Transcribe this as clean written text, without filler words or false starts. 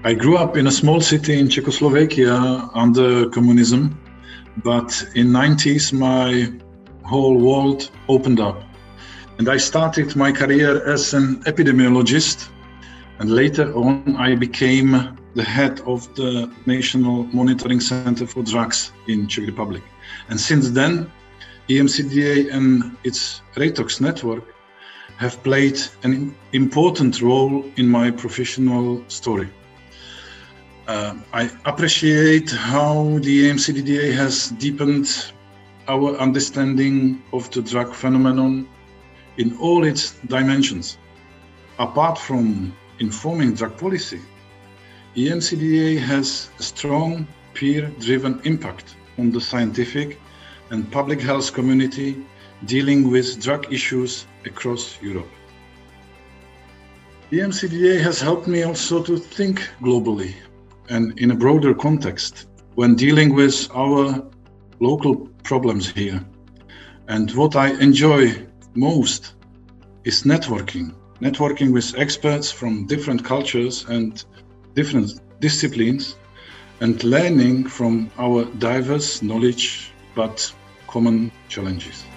I grew up in a small city in Czechoslovakia under communism, but in 90s my whole world opened up. And I started my career as an epidemiologist, and later on I became the head of the National Monitoring Center for Drugs in Czech Republic. And since then, EMCDDA and its Rejtox network have played an important role in my professional story. I appreciate how the EMCDDA has deepened our understanding of the drug phenomenon in all its dimensions. Apart from informing drug policy, EMCDDA has a strong peer-driven impact on the scientific and public health community dealing with drug issues across Europe. EMCDDA has helped me also to think globally and in a broader context when dealing with our local problems here. And what I enjoy most is networking with experts from different cultures and different disciplines, and learning from our diverse knowledge but common challenges.